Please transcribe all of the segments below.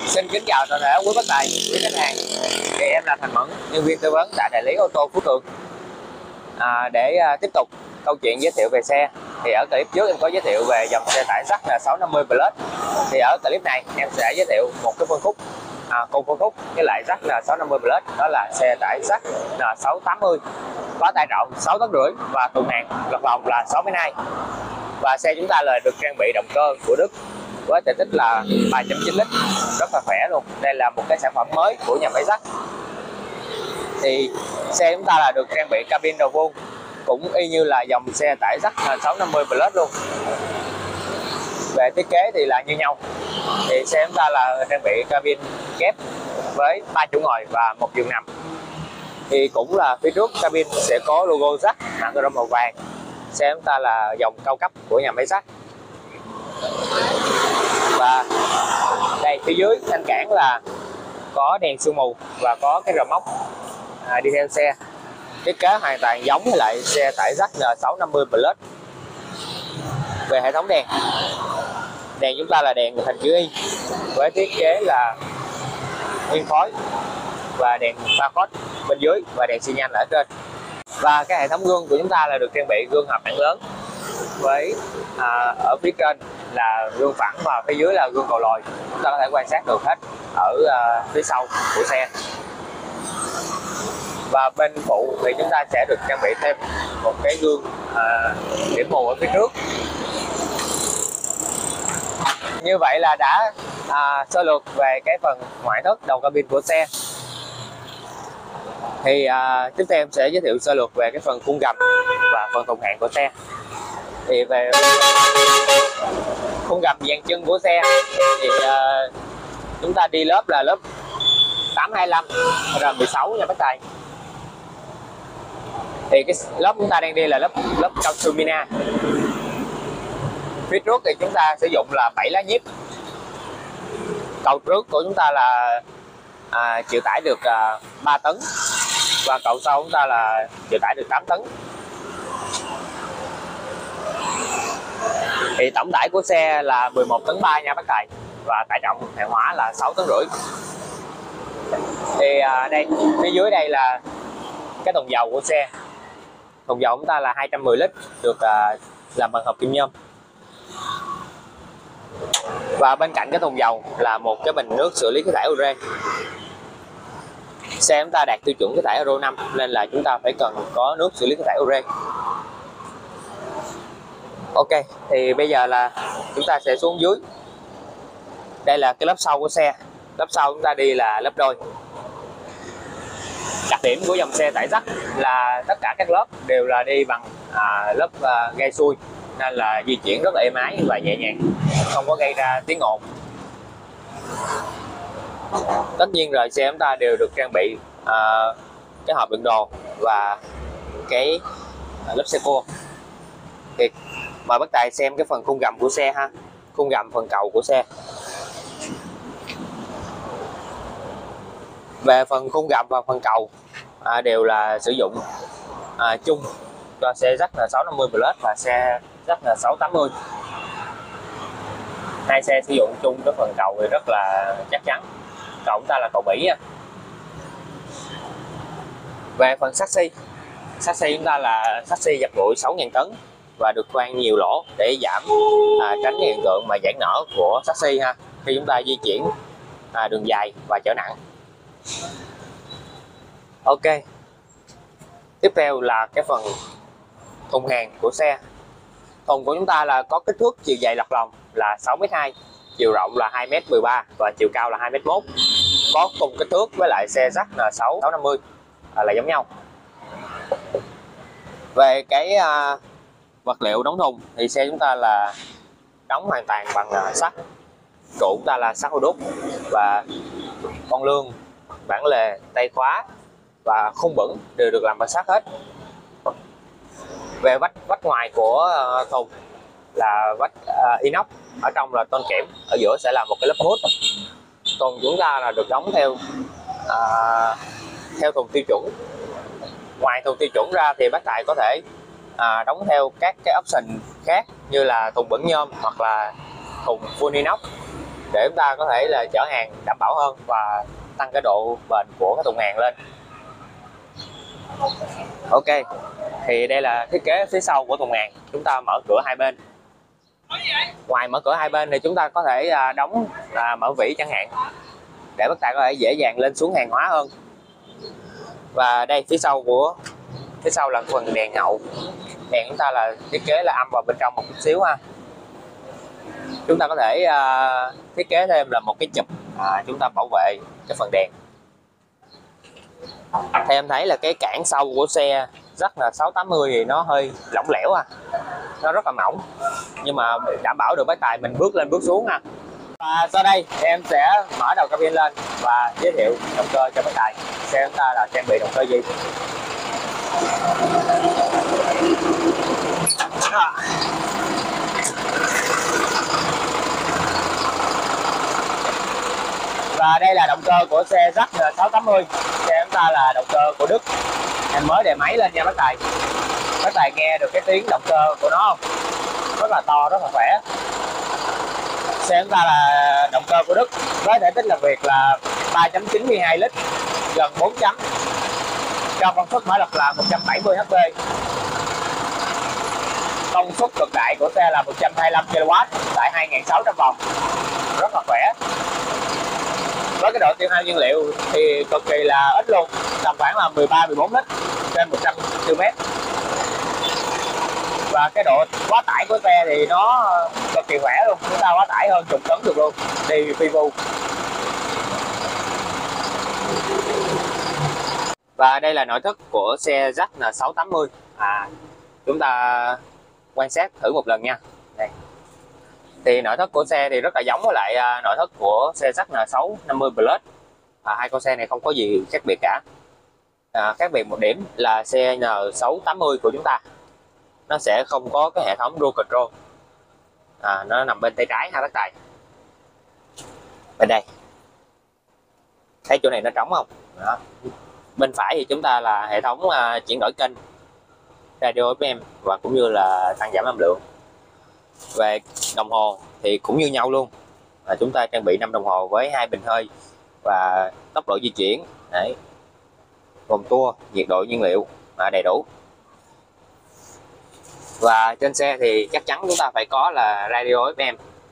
Xin kính chào toàn thể quý bác tài, quý khách hàng. Thì em là Thành Mẫn, nhân viên tư vấn tại đại lý ô tô Phú Cường. Để tiếp tục câu chuyện giới thiệu về xe, thì ở clip trước em có giới thiệu về dòng xe tải Jac là 650 Plus. Thì ở clip này em sẽ giới thiệu một cái phân khúc cùng phân khúc với lại Jac là 650 Plus, đó là xe tải Jac là 680, có tải trọng 6,5 tấn và thùng hàng lọt lòng là 6,2. Và xe chúng ta là được trang bị động cơ của Đức với thể tích là 3.9 lít, rất là khỏe luôn. Đây là một cái sản phẩm mới của nhà máy Jac. Thì xe chúng ta là được trang bị cabin đầu vuông, cũng y như là dòng xe tải Jac 650 Plus luôn. Về thiết kế thì là như nhau. Thì xe chúng ta là trang bị cabin kép với 3 chỗ ngồi và 1 giường nằm. Thì cũng là phía trước cabin sẽ có logo Jac màn chrome màu vàng. Xe chúng ta là dòng cao cấp của nhà máy Jac. Và đây phía dưới thanh cản là có đèn sương mù và có cái rờ móc đi theo xe. Thiết kế hoàn toàn giống với lại xe tải Jac N650 Plus. Về hệ thống đèn, đèn chúng ta là đèn hình chữ Y với thiết kế là nguyên khối và đèn pha phốt bên dưới và đèn xi nhan ở trên. Và cái hệ thống gương của chúng ta là được trang bị gương hợp mảng lớn với ở phía trên là gương phẳng và phía dưới là gương cầu lồi. Chúng ta có thể quan sát được hết ở phía sau của xe. Và bên phụ thì chúng ta sẽ được trang bị thêm một cái gương điểm mù ở phía trước. Như vậy là đã sơ lược về cái phần ngoại thất đầu cabin của xe. Thì tiếp theo em sẽ giới thiệu sơ lược về cái phần khung gầm và phần thùng hàng của xe. Thì về khung gầm dàn chân của xe thì chúng ta đi lớp là lớp 825 R16 nha bác tài. Thì cái lớp chúng ta đang đi là lớp cao su Mina. Phía trước thì chúng ta sử dụng là 7 lá nhíp. Cầu trước của chúng ta là chịu tải được 3 tấn và cầu sau chúng ta là chịu tải được 8 tấn. Thì tổng tải của xe là 11,3 tấn nha bác tài, và tải trọng hàng hóa là 6,5 tấn. Thì đây phía dưới đây là cái thùng dầu của xe. Thùng dầu chúng ta là 210 lít, được làm bằng hợp kim nhôm. Và bên cạnh cái thùng dầu là một cái bình nước xử lý khí thải ure. Xe chúng ta đạt tiêu chuẩn khí thải Euro 5 nên là chúng ta phải cần có nước xử lý khí thải ure. Ok, thì bây giờ là chúng ta sẽ xuống dưới. Đây là cái lớp sau của xe. Lớp sau chúng ta đi là lớp đôi. Đặc điểm của dòng xe tải Jac là tất cả các lớp đều là đi bằng lớp gai xuôi, nên là di chuyển rất là êm ái và nhẹ nhàng, không có gây ra tiếng ồn. Tất nhiên rồi, xe chúng ta đều được trang bị cái hộp đựng đồ và cái lớp xe cua. Thì mời bác tài xem cái phần khung gầm của xe ha, khung gầm phần cầu của xe. Về phần khung gầm và phần cầu đều là sử dụng chung cho xe Jac là 650 Plus và xe Jac là 680. Hai xe sử dụng chung cái phần cầu thì rất là chắc chắn. Cầu chúng ta là cầu Mỹ nha. Về phần chassis chúng ta là chassis giặt nguội 6.000 tấn và được khoan nhiều lỗ để giảm tránh hiện tượng mà giãn nở của chassis ha, khi chúng ta di chuyển đường dài và chở nặng. Ok, tiếp theo là cái phần thùng hàng của xe. Thùng của chúng ta là có kích thước chiều dài lọt lòng là 6,2 m, chiều rộng là 2,13 m và chiều cao là 2,1 m. Có cùng kích thước với lại xe Jac là 650 là giống nhau. Về cái vật liệu đóng thùng thì xe chúng ta là đóng hoàn toàn bằng sắt. Trụ chúng ta là sắt hô đúc và con lương, bản lề, tay khóa và khung bửng đều được làm bằng sắt hết. Về vách ngoài của thùng là vách inox, ở trong là tôn kẽm, ở giữa sẽ là một cái lớp mút. Thùng chúng ta là được đóng theo thùng tiêu chuẩn. Ngoài thùng tiêu chuẩn ra thì bác tài có thể đóng theo các cái option khác như là thùng bẩn nhôm hoặc là thùng full inox. để chúng ta có thể là chở hàng đảm bảo hơn và tăng cái độ bền của cái thùng hàng lên. Ok, thì đây là thiết kế phía sau của thùng hàng. Chúng ta mở cửa hai bên. Ngoài mở cửa hai bên thì chúng ta có thể đóng mở vỉ chẳng hạn, để bác tài có thể dễ dàng lên xuống hàng hóa hơn. Và đây phía sau là phần đèn hậu. Đèn chúng ta là thiết kế là âm vào bên trong một chút xíu ha. Chúng ta có thể thiết kế thêm là một cái chụp chúng ta bảo vệ cái phần đèn. Thì em thấy là cái cản sau của xe rất là 680 thì nó hơi lỏng lẻo nó rất là mỏng, nhưng mà đảm bảo được bác tài mình bước lên bước xuống ha. Và sau đây em sẽ mở đầu cabin lên và giới thiệu động cơ cho bác tài. Xe chúng ta là trang bị động cơ gì? Và đây là động cơ của xe ZN 680. Xe chúng ta là động cơ của Đức. Em mới đề máy lên nha bác tài. Bác tài nghe được cái tiếng động cơ của nó không? Rất là to, rất là khỏe. Xe chúng ta là động cơ của Đức với thể tích làm việc là 3.92 lít, gần 4 chấm, cho công suất mã lực là 170 HP. Công suất cực đại của xe là 125 kW tại 2.600 vòng, rất là khỏe. Với cái độ tiêu hao nhiên liệu thì cực kỳ là ít luôn, tầm khoảng là 13-14 lít trên 100 km. Và cái độ quá tải của xe thì nó cực kỳ khỏe luôn, chúng ta quá tải hơn chục tấn được luôn, đi phi vu. Và đây là nội thất của xe ZN 680. Chúng ta quan sát thử một lần nha. Đây. Thì nội thất của xe thì rất là giống với lại nội thất của xe ZN 650 Plus. Hai con xe này không có gì khác biệt cả. Khác biệt một điểm là xe N680 của chúng ta nó sẽ không có cái hệ thống Cruise Control. Nó nằm bên tay trái ha bác tài. Bên đây. Thấy chỗ này nó trống không? Đó. Bên phải thì chúng ta là hệ thống chuyển đổi kênh, radio FM và cũng như là tăng giảm âm lượng. Về đồng hồ thì cũng như nhau luôn. Chúng ta trang bị 5 đồng hồ với 2 bình hơi và tốc độ di chuyển, vòng tua, nhiệt độ nhiên liệu đầy đủ. Và trên xe thì chắc chắn chúng ta phải có là radio FM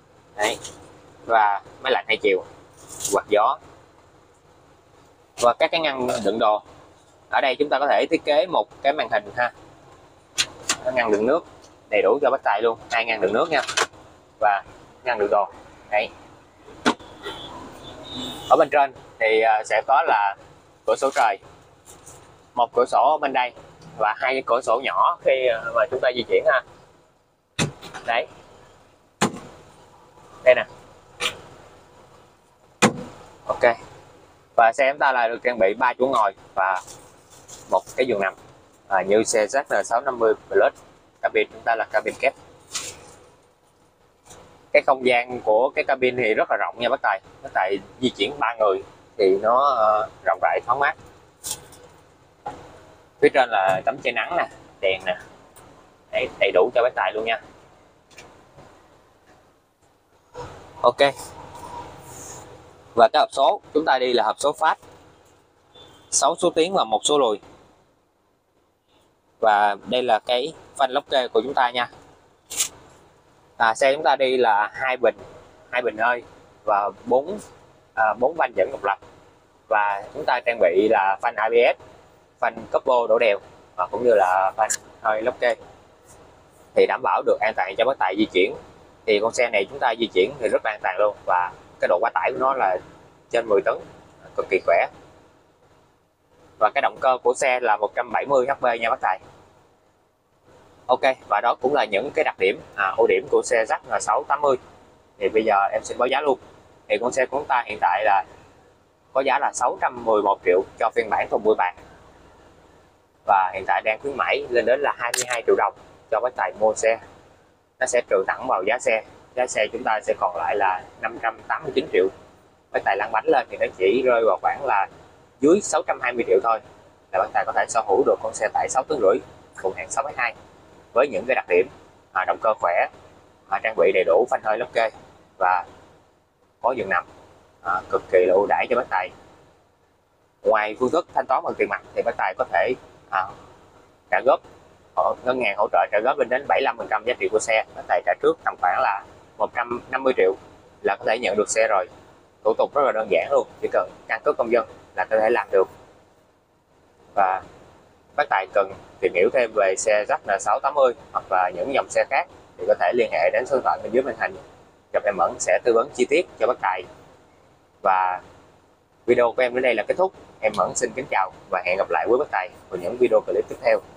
và máy lạnh hai chiều, quạt gió và các cái ngăn đựng đồ. Ở đây chúng ta có thể thiết kế một cái màn hình ha, ngăn đựng nước đầy đủ cho bác tài luôn, 2 ngăn đựng nước nha, và ngăn đựng đồ. Đấy. Ở bên trên thì sẽ có là cửa sổ trời, một cửa sổ ở bên đây và 2 cái cửa sổ nhỏ khi mà chúng ta di chuyển ha. Đấy, đây nè. Ok, và xe chúng ta là được trang bị 3 chỗ ngồi và một cái giường nằm như xe ZN 650 Plus. Cabin chúng ta là cabin kép. Cái không gian của cái cabin thì rất là rộng nha bác tài. Bác tài di chuyển 3 người thì nó rộng rãi thoáng mát. Phía trên là tấm che nắng nè, đèn nè, đầy đủ cho bác tài luôn nha. Ok, và cái hộp số chúng ta đi là hộp số phát, 6 số tiến và 1 số lùi. Và đây là cái phanh lốc kê của chúng ta nha. Xe chúng ta đi là hai bình hơi và 4 van dẫn độc lập, và chúng ta trang bị là phanh ABS, phanh couple đổ đèo và cũng như là phanh hơi lốc kê, thì đảm bảo được an toàn cho bác tài di chuyển. Thì con xe này chúng ta di chuyển thì rất là an toàn luôn, và cái độ quá tải của nó là trên 10 tấn, cực kỳ khỏe. Và cái động cơ của xe là 170 HP nha bác tài. Ok, và đó cũng là những cái đặc điểm, ưu điểm của xe ZN 680. Thì bây giờ em xin báo giá luôn. Thì con xe của chúng ta hiện tại là có giá là 611 triệu cho phiên bản thùng 10 bạc. Và hiện tại đang khuyến mãi lên đến là 22 triệu đồng cho bác tài mua xe. Nó sẽ trừ thẳng vào giá xe. Giá xe chúng ta sẽ còn lại là 589 triệu. Bác tài lăn bánh lên thì nó chỉ rơi vào khoảng là dưới 620 triệu thôi, là bác tài có thể sở hữu được con xe tải 6,5 tấn cùng hạng 6,2 với những cái đặc điểm động cơ khỏe, trang bị đầy đủ phanh hơi lốc kê và có giường nằm, cực kỳ là ưu đãi cho bác Tài. Ngoài phương thức thanh toán bằng tiền mặt thì bác Tài có thể trả góp, ngân hàng hỗ trợ trả góp lên đến 75% giá trị của xe. Bác Tài trả trước tầm khoảng là 150 triệu là có thể nhận được xe rồi. Thủ tục rất là đơn giản luôn, chỉ cần căn cước công dân là có thể làm được. Và bác Tài cần tìm hiểu thêm về xe Jazz N680 hoặc là những dòng xe khác thì có thể liên hệ đến số điện thoại bên dưới màn hình, gặp em Mẫn sẽ tư vấn chi tiết cho bác Tài. Và video của em đến đây là kết thúc. Em Mẫn xin kính chào và hẹn gặp lại quý bác Tài vào những video clip tiếp theo.